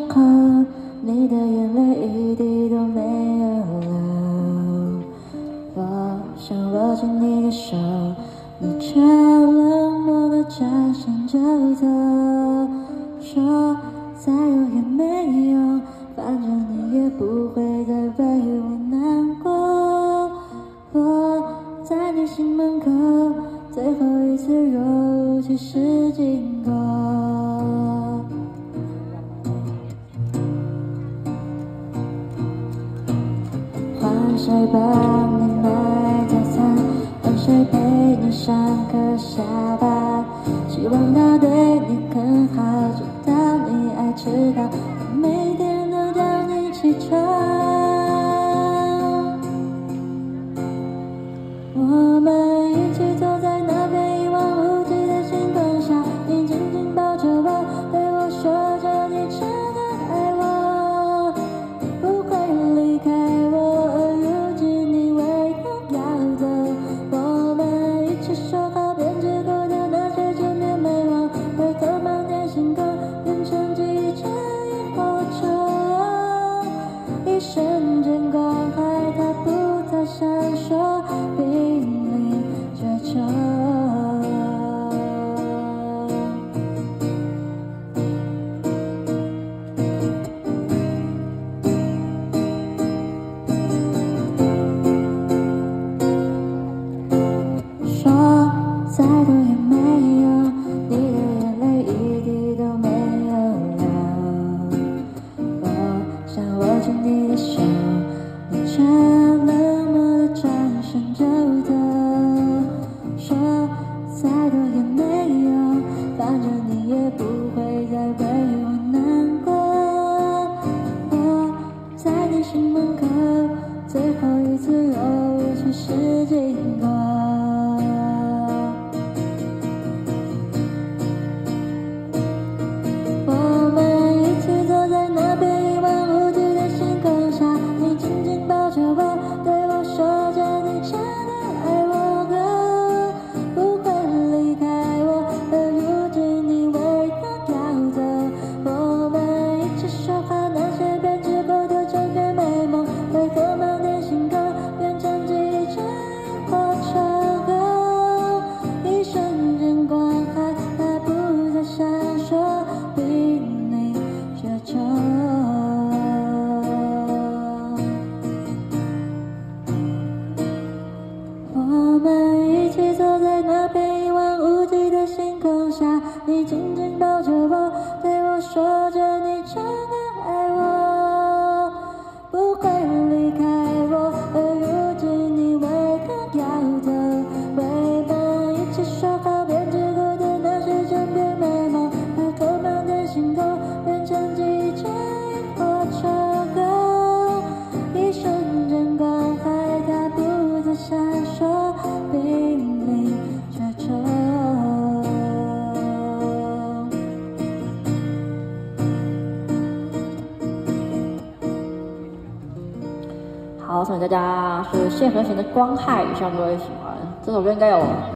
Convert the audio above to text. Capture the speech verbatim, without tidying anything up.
刻，你的眼泪一滴都没有流。我想握紧你的手，你却冷漠地转身就走，说再有也没用，反正你也不会再为我难过。我在你心门口，最后一次柔情是经过。换谁帮你买早餐？换谁陪你上课下班？希望他对你更好，直到你爱迟到，每天都叫你起床。我们一起走在那片一望无际的星空下，你紧紧抱着我，对我说着你真的爱我，不会离开我，而如今你为何要走？我们一起说好编织过的那些千遍美梦，为何漫天星空变成记忆成萤火虫？一瞬间光害它不再闪烁，濒临绝种。说再多也没用，你的眼泪一滴都没有流。我想握紧你的手，你却冷漠地转身就走，说再多也没用，反正你也不会再为我难过。我在你心门口，最后一次柔情是经过。我们一起走在那片一望无际的星空下，你紧紧抱着我，对我说着你真的爱我的，不会离开我，而如今你为何要走？我们一起说好那些编织过的千遍美梦，为何漫天星空变成记忆成萤火虫？一瞬间光害它不再闪烁，濒临绝种。我们一起走在那片一望无际的星空下，你紧紧抱着我，对我说着你真的爱我，不会离开我，而如今你为何要走？我们一起说好编织过的那些千遍美梦，为何漫天星空变成记忆成萤火虫？一瞬间光害它不再闪烁，濒临绝种。好，送给大家是谢和弦的《光害》，希望各位喜欢。这首歌应该有